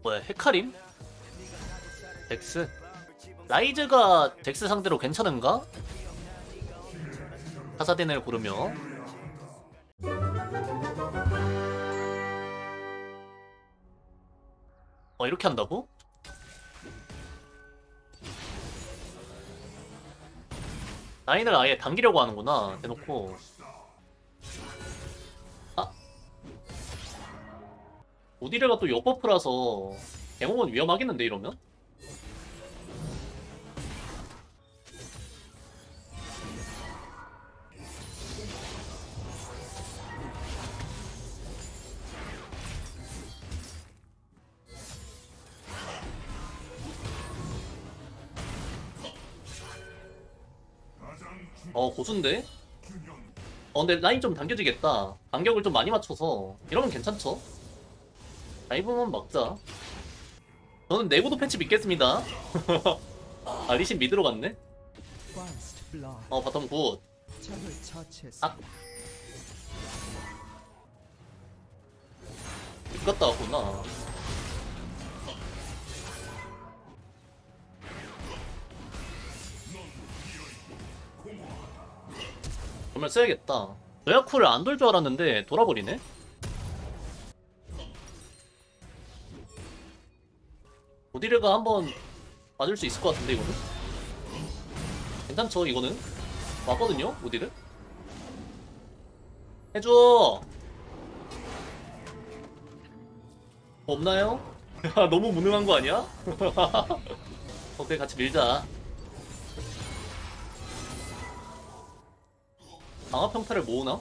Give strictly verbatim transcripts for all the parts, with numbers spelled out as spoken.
뭐야, 헤카림? 덱스? 라이즈가 덱스 상대로 괜찮은가? 카사딘을 고르며 어, 이렇게 한다고? 라인을 아예 당기려고 하는구나. 대놓고. 아, 오디레가 또 역버프라서 갱홍은 위험하겠는데 이러면? 어, 고수인데? 어, 근데 라인 좀 당겨지겠다. 간격을 좀 많이 맞춰서 이러면 괜찮죠? 다이브만 막자. 저는 내구도 패치 믿겠습니다. 아, 리신 미드로 갔네? 어, 바텀 굿. 아, 집 갔다 왔구나. 정말 써야겠다. 노야쿠를 안 돌 줄 알았는데 돌아버리네? 오디르가 한번 맞을 수 있을 것 같은데 이거는? 괜찮죠 이거는? 왔거든요 오디르? 해줘! 뭐 없나요? 너무 무능한 거 아니야? 오케이 같이 밀자. 강화 평타를 모으나?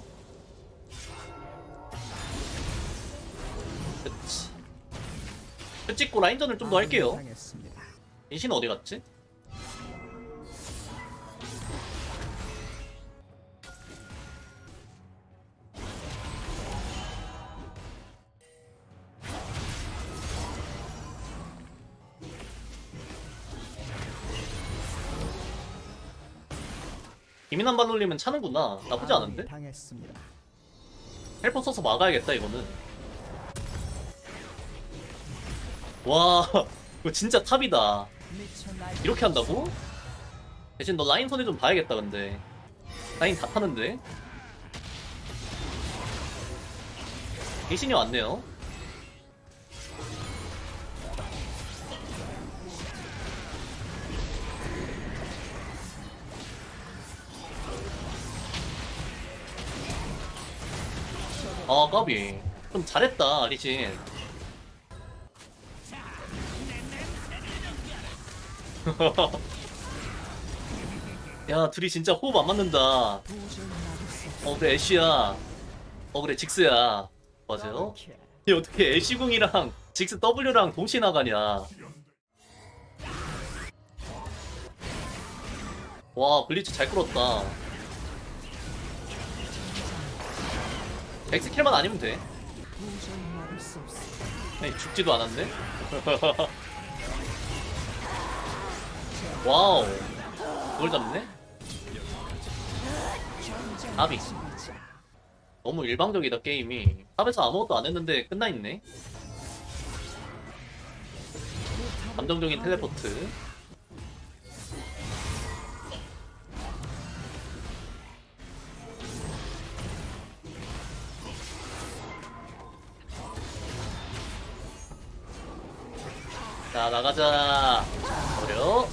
그치. 표 찍고 라인전을 좀 더 할게요. 인신 어디 갔지? 기민한 발 올리면 차는구나. 나쁘지 않은데? 헬퍼 써서 막아야겠다 이거는. 와 이거 진짜 탑이다. 이렇게 한다고? 대신 너 라인 손에 좀 봐야겠다 근데. 라인 다 타는데? 대신이 왔네요. 아 까비. 좀 잘했다 리신. 야 둘이 진짜 호흡 안 맞는다. 어 그래 애쉬야. 어 그래 직스야. 맞아요? 이 어떻게 애쉬궁이랑 직스 W랑 동시에 나가냐. 와 블리츠 잘 끌었다. 엑스킬만 아니면 돼. 아니 죽지도 않았네. 와우 그걸 잡네? 아비 너무 일방적이다 게임이. 탑에서 아무것도 안 했는데 끝나있네. 감정적인 텔레포트. 자 나가자. 어려.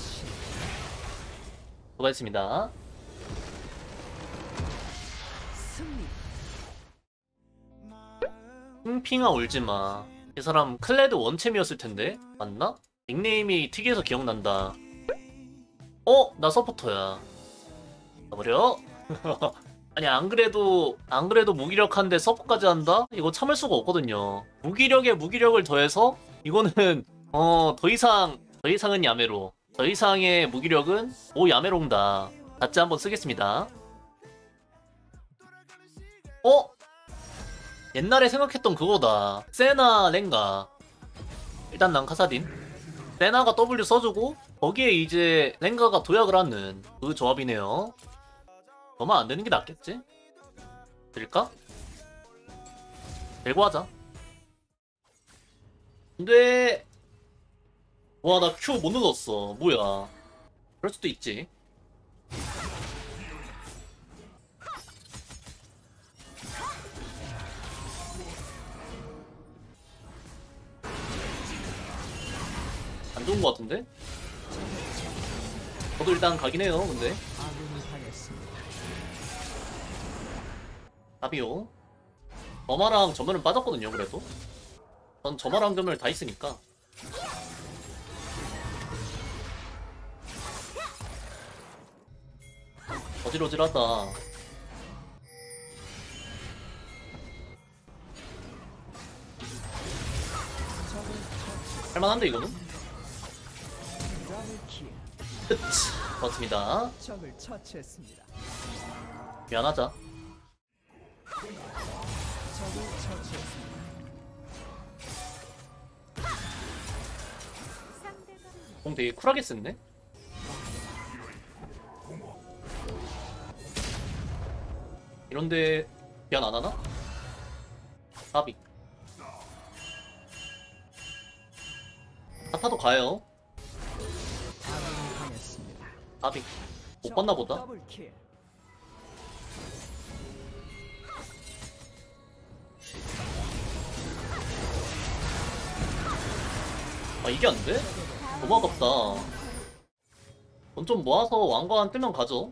수고하셨습니다. 핑핑아 울지마. 이 사람 클레드 원챔이었을 텐데 맞나? 닉네임이 특이해서 기억난다. 어? 나 서포터야. 가버려. 아니 안 그래도 안 그래도 무기력한데 서포까지 한다? 이거 참을 수가 없거든요. 무기력에 무기력을 더해서 이거는 어 더 이상 더 이상은 야매로. 더 이상의 무기력은 오 야메롱다. 다짜 한번 쓰겠습니다. 어? 옛날에 생각했던 그거다. 세나 랭가. 일단 난 카사딘. 세나가 W 써주고 거기에 이제 랭가가 도약을 하는 그 조합이네요. 너만 안 되는 게 낫겠지? 될까? 들고 하자. 근데 와, 나 큐 못 눌렀어. 뭐야. 그럴 수도 있지. 안 좋은 것 같은데? 저도 일단 가긴 해요, 근데. 답이요. 점화랑 점멸은 빠졌거든요, 그래도. 전 점화랑 점멸 다 있으니까. 어질어질하다. 할만한데, 이거는? 끝! 맞습니다. 미안하자. 공 되게 쿨하게 썼네? 이런데 미안 안하나? 까비. 타타도 가요. 까비. 못 봤나보다. 아, 이게 안 돼? 너무 아깝다. 돈 좀 모아서 왕관 뜨면 가죠.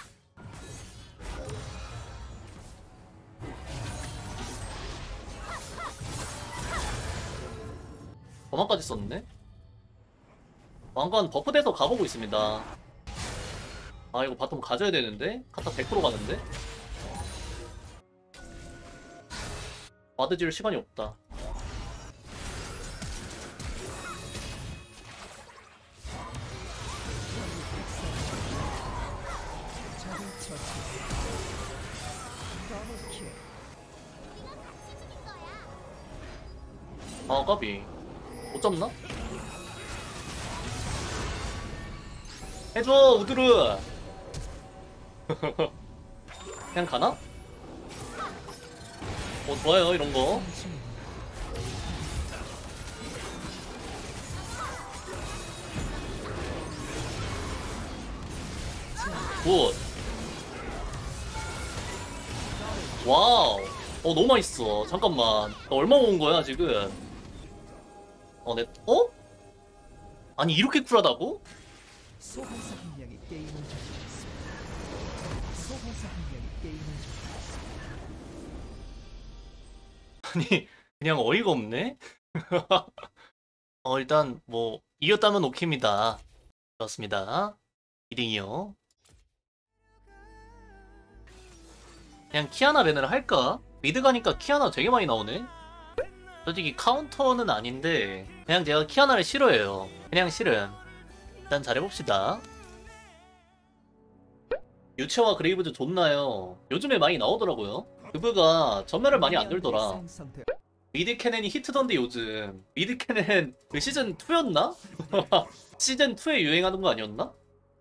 저만까지 썼네? 왕관 버프돼서 가보고 있습니다. 아, 이거 바텀 가져야 되는데? 카타 백 퍼센트 가는데? 와드 지을 시간이 없다. 아, 까비. 못 잡나? 해줘, 우드르! 그냥 가나? 어, 좋아요, 이런거. 굿. 와우. 어, 너무 맛있어. 잠깐만. 나 얼마 모은 거야, 지금? 어, 내, 어? 아니, 이렇게 쿨하다고? 소환사 한 명이 게임을 종료했습니다. 소환사 한 명이 게임을 종료했습니다. 아니, 그냥 어이가 없네? 어, 일단, 뭐, 이겼다면 오케이입니다. 좋았습니다. 이 등이요. 그냥 키아나 밴을 할까? 미드 가니까 키아나 되게 많이 나오네? 솔직히 카운터는 아닌데 그냥 제가 키아나를 싫어해요. 그냥 싫음. 일단 잘해봅시다. 유채와 그레이브즈 좋나요? 요즘에 많이 나오더라고요. 그브가 전멸을 많이 안 들더라. 미드 캐넨이 히트던데 요즘. 미드 캐넨 그 시즌 투였나? 시즌 투에 유행하는 거 아니었나?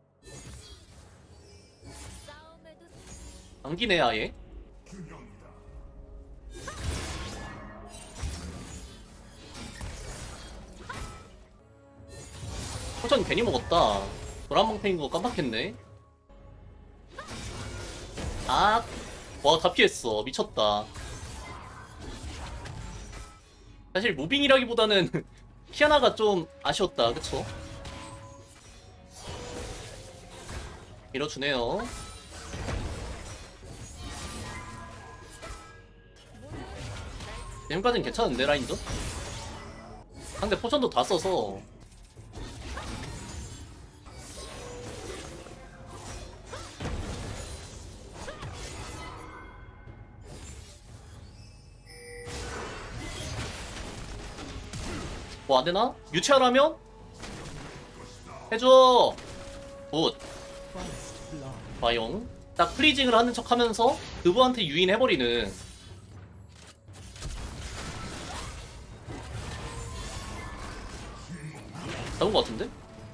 안기네 아예. 포션 괜히 먹었다. 노란망탱인 거 깜빡했네. 아, 와, 다 피했어. 미쳤다. 사실 무빙이라기보다는 키아나가 좀 아쉬웠다. 그쵸? 밀어주네요. 지금까진 괜찮은데, 라인전? 상대 포션도 다 써서 뭐 안되나? 유치하라면? 해줘! 굿. 과용. 딱 프리징을 하는 척 하면서 그부한테 유인해버리는. 잡은 것 같은데?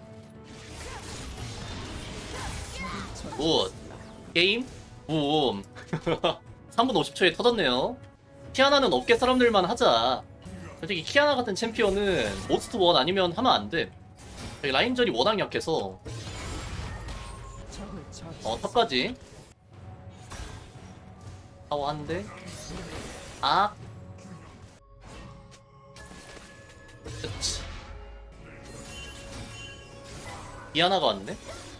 굿. 게임? 붐. 삼 분 오십 초에 터졌네요. 키아나는 업계 사람들만 하자. 솔직히 키아나 같은 챔피언은 모스트 원 아니면 하면 안 돼. 여기 라인전이 워낙 약해서 적을 처치. 어 탑까지 타워 한대 아 그치 디아나가 왔네.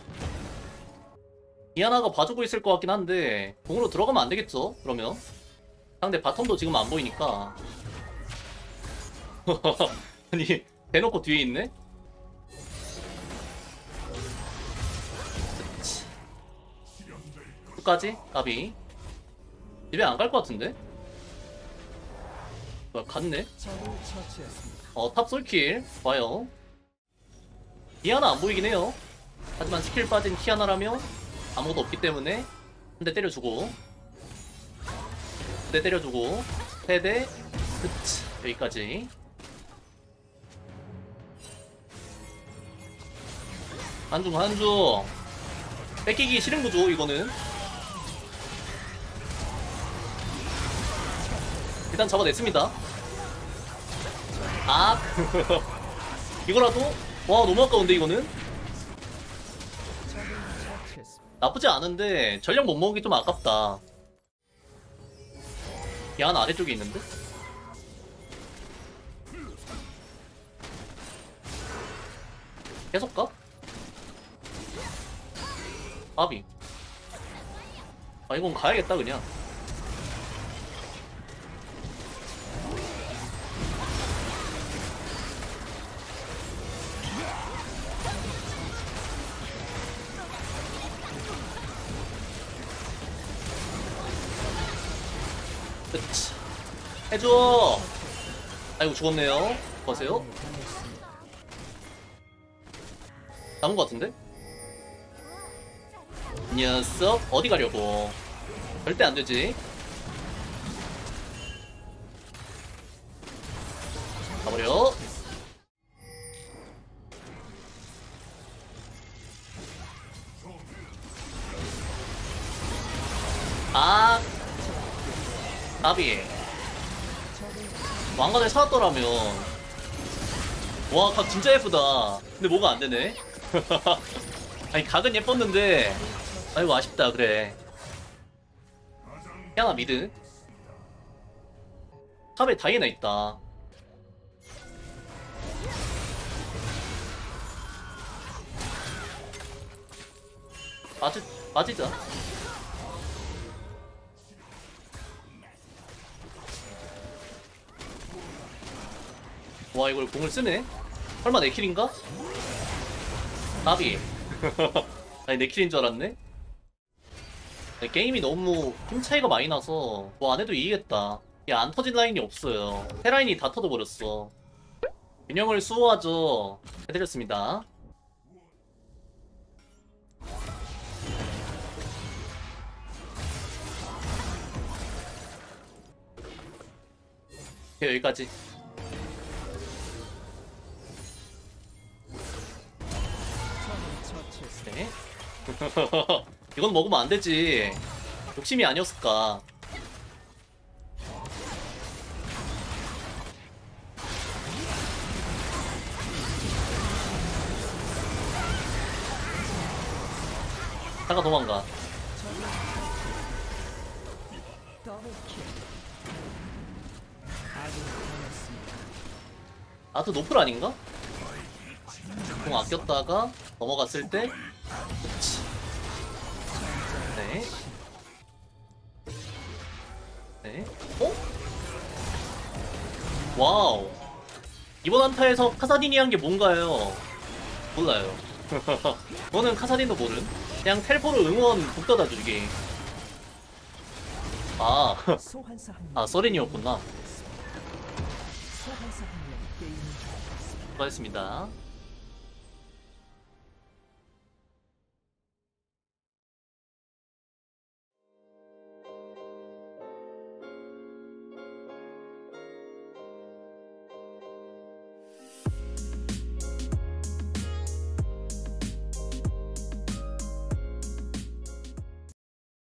디아나가 봐주고 있을 것 같긴 한데 공으로 들어가면 안 되겠죠? 그러면 상대 바텀도 지금 안 보이니까 아니 대놓고 뒤에 있네? 그치. 끝까지? 까비 집에 안 갈 것 같은데? 뭐야 갔네? 적을 처치했습니다. 어 탑 솔킬 좋아요. 디아나 안 보이긴 해요. 하지만 스킬 빠진 키아나라면 아무것도 없기 때문에 한 대 때려주고 한 대 때려주고 세대 그치 여기까지. 한중 한중 뺏기기 싫은 거죠 이거는. 일단 잡아냈습니다. 아 이거라도 와 너무 아까운데 이거는. 적을 처치했습니다. 나쁘지 않은데 전력 못 먹기 좀 아깝다. 야한 아래쪽에 있는데? 계속 가? 아비 아 이건 가야겠다 그냥. 그치 해줘. 아이고 죽었네요. 보세요. 아군이 당했습니다. 남은 것 같은데? 녀석 어디 가려고. 절대 안 되지. 가버려. 아 나비 왕관을 사왔더라면 와 각 진짜 예쁘다. 근데 뭐가 안 되네. 아니 각은 예뻤는데 아이고 아쉽다. 그래 하나 미드 탑에 다이애나 있다. 맞지 맞이자. 와 이걸 공을 쓰네. 설마 내킬인가? 나비 아니 내킬인 줄 알았네. 아니, 게임이 너무 힘 차이가 많이 나서 뭐 안해도 이기겠다. 야 안 터진 라인이 없어요. 세 라인이 다 터져버렸어. 균형을 수호하죠. 해드렸습니다. 오케이, 여기까지. 적을 처치했습니다. 네. 이건 먹으면 안 되지. 욕심이 아니었을까. 잠깐 도망가. 더블킬. 아군이 당했습니다. 아트 노플 아닌가? 공 아꼈다가 넘어갔을 때 그치. 네. 네. 어? 와우. 이번 한타에서 카사딘이 한 게 뭔가요? 몰라요. 그거는 카사딘도 모름. 그냥 텔포로 응원 북떠다 주기. 아, 소환사 한 명. 아 서린이었구나. 소환사 한 명이 게임을 종료했습니다. 수고하셨습니다.